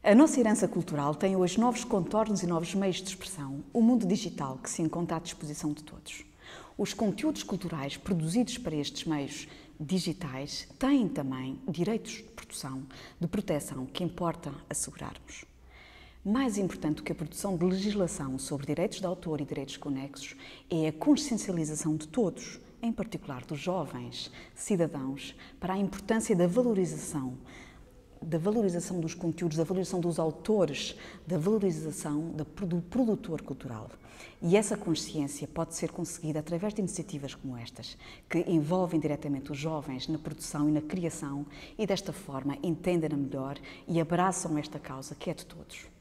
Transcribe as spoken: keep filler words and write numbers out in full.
A nossa herança cultural tem hoje novos contornos e novos meios de expressão, o mundo digital que se encontra à disposição de todos. Os conteúdos culturais produzidos para estes meios digitais têm também direitos de produção, de proteção que importa assegurarmos. Mais importante do que a produção de legislação sobre direitos de autor e direitos conexos é a consciencialização de todos, em particular dos jovens cidadãos, para a importância da valorização da valorização dos conteúdos, da valorização dos autores, da valorização do produtor cultural. E essa consciência pode ser conseguida através de iniciativas como estas, que envolvem diretamente os jovens na produção e na criação e desta forma entendem-na melhor e abraçam esta causa que é de todos.